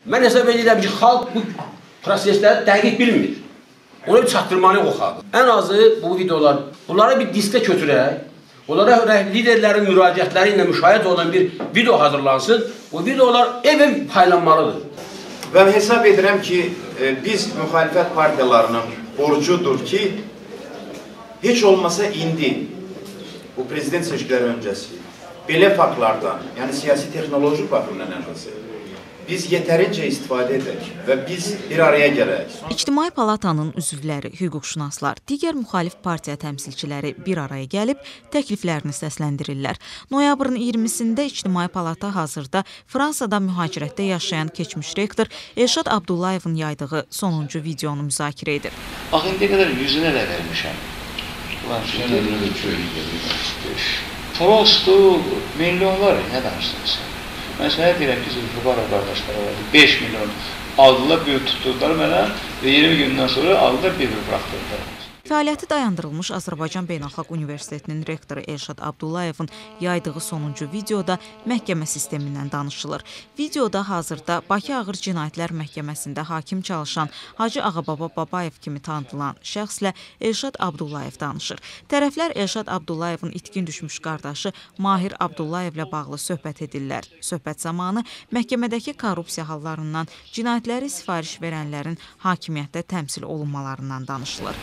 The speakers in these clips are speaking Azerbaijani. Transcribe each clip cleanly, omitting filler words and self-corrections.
Mən hesab edirəm ki, xalq bu prosesləri dəqiq bilmir. Ona bir çatdırmalıyıq o xalqı. Ən azı bu videolar, bunları bir diskə götürək, onlara liderlərin müraciətləri ilə müşahidə olan bir video hazırlansın. Bu videolar evə paylanmalıdır. Və hesab edirəm ki, biz müxalifət partiyalarının borcudur ki, heç olmasa indi, bu prezident seçkiləri öncəsi, belə faktlardan, yəni siyasi texnoloji baxımdan ən azı, biz yetərincə istifadə edək və biz bir araya gələk. İctimai Palatanın üzvləri, hüquqşünaslar, digər müxalif partiya təmsilçiləri bir araya gəlib təkliflərini səsləndirirlər. Noyabrın 20-sində İctimai Palata hazırda Fransada mühacirətdə yaşayan keçmiş rektor Elşad Abdullayevin yaydığı sonuncu videonu müzakirə edir. Bax, indiyə qədər 100-ünə də vermişəm. Prosto, milyonlar, nə danışdınız? Mən sənə deyirəm ki, Zülfüqarov qardaşlara verdi. 5 milyon aldılar, bir tutdular mənə və 20 gündən sonra aldılar, bir buraxdırdılar. Fəaliyyəti dayandırılmış Azərbaycan Beynəlxalq Universitetinin rektoru Elşad Abdullayevin yaydığı sonuncu videoda məhkəmə sistemindən danışılır. Videoda hazırda Bakı Ağır Cinayətlər Məhkəməsində hakim çalışan Hacı Ağababa Babayev kimi tanıdılan şəxslə Elşad Abdullayev danışır. Tərəflər Elşad Abdullayevin itkin düşmüş qardaşı Mahir Abdullayevlə bağlı söhbət edirlər. Söhbət zamanı məhkəmədəki korrupsiya hallarından, cinayətləri sifariş verənlərin hakimiyyətdə təmsil olunmalarından danışılır.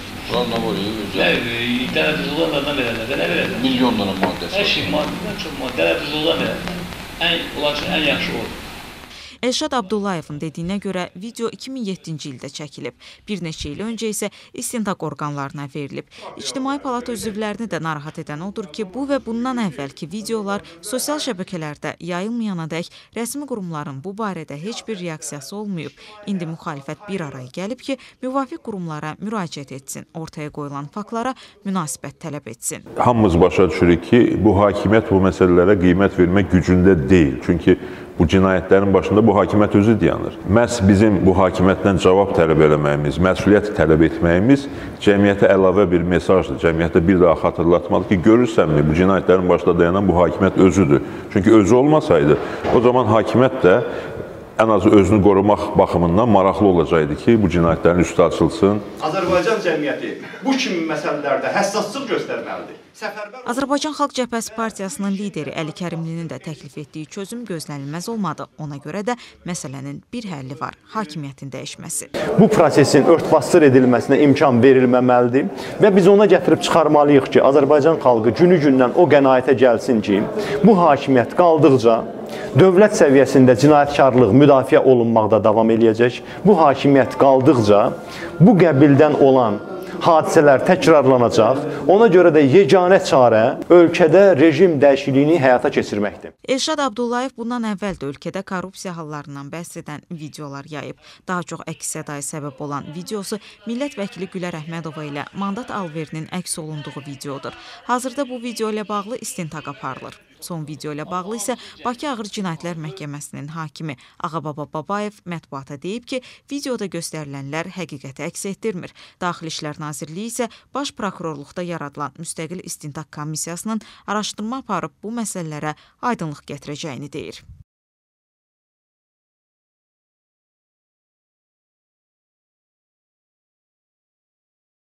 Tələffüz olan adam verənlərdə nə verənlər? Milyonlara maddəsi. Hər şey maddədən çox maddə. Tələffüz olan verənlər. Onlar üçün ən yaxşı olur. Elşad Abdullayevin dediyinə görə video 2007-ci ildə çəkilib. Bir neçə il öncə isə istintaq orqanlarına verilib. İctimai Palata üzvlərini də narahat edən odur ki, bu və bundan əvvəlki videolar sosial şəbəkələrdə yayılmayanadək rəsmi qurumların bu barədə heç bir reaksiyası olmayıb. İndi müxalifət bir araya gəlib ki, müvafiq qurumlara müraciət etsin, ortaya qoyulan faktlara münasibət tələb etsin. Hamımız başa düşürük ki, bu hakimiyyət bu məsələlərə qiymət vermək gücündə deyil. Çünki bu cinayətlərin başında bu hakimiyyət özü dayanır. Məhz bizim bu hakimiyyətdən cavab tələb eləməyimiz, məsuliyyət tələb etməyimiz cəmiyyətə əlavə bir mesajdır. Cəmiyyətə bir daha xatırlatmalı ki, görürsənmi, bu cinayətlərin başında dayanan bu hakimiyyət özüdür. Çünki özü olmasaydı, o zaman hakimiyyət də ən azı özünü qorumaq baxımından maraqlı olacaqdı ki, bu cinayətlərin üstü açılsın. Azərbaycan cəmiyyəti bu kimi məsələlərdə həssaslıq göstərməlidir. Azərbaycan Xalq Cəbhəsi Partiyasının lideri Əli Kərimlinin də təklif etdiyi çözüm gözlənilməz olmadı. Ona görə də məsələnin bir həlli var, hakimiyyətin dəyişməsi. Bu prosesin örtbasdır edilməsinə imkan verilməməlidir və biz ona gətirib çıxarmalıyıq ki, Azərbaycan xalqı günü-gündən o qənaətə gəlsin ki, bu hakimiyyət qaldıqca dövlət səviyyəsində cinayətkarlıq müdafiə olunmaqda davam eləyəcək. Bu hakimiyyət qaldıqca bu qəbildən olan hadisələr təkrarlanacaq. Ona görə də yeganə çarə ölkədə rejim dəyişikliyini həyata keçirməkdir. Elşad Abdullayev bundan əvvəl də ölkədə korrupsiya hallarından bəhs edən videolar yayıb. Daha çox əks-sədaya səbəb olan videosu millət vəkili Gülər Əhmədova ilə mandat alverinin əks olunduğu videodur. Hazırda bu video ilə bağlı istintaq aparılır. Son video ilə bağlı isə Bakı Ağır Cinayətlər Məhkəməsinin hakimi Ağababa Babayev mətbuata deyib ki, videoda göstərilənlər həqiqəti əks etdirmir. Daxili İşlər Nazirliyi isə Baş Prokurorluqda yaradılan müstəqil istintaq komissiyasının araşdırma aparıb bu məsələlərə aydınlıq gətirəcəyini deyir.